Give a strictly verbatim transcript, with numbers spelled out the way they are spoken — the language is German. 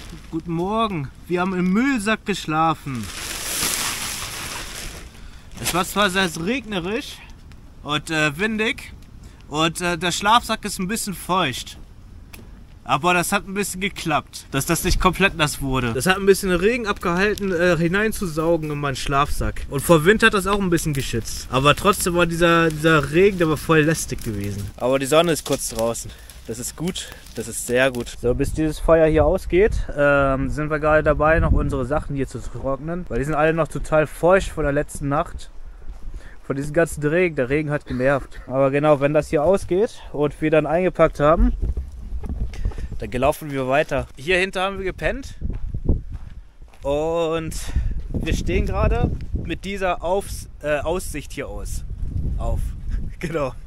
Guten Morgen. Wir haben im Müllsack geschlafen. Es war zwar sehr regnerisch und äh, windig und äh, der Schlafsack ist ein bisschen feucht. Aber das hat ein bisschen geklappt, dass das nicht komplett nass wurde. Das hat ein bisschen Regen abgehalten, äh, hineinzusaugen in meinen Schlafsack. Und vor Wind hat das auch ein bisschen geschützt. Aber trotzdem war dieser, dieser Regen, der war voll lästig gewesen. Aber die Sonne ist kurz draußen. Das ist gut, das ist sehr gut. So, bis dieses Feuer hier ausgeht, ähm, sind wir gerade dabei, noch unsere Sachen hier zu trocknen. Weil die sind alle noch total feucht von der letzten Nacht. Von diesem ganzen Regen. Der Regen hat genervt. Aber genau, wenn das hier ausgeht und wir dann eingepackt haben, dann laufen wir weiter. Hier hinter haben wir gepennt. Und wir stehen gerade mit dieser Aufs äh, Aussicht hier aus. Auf. Genau.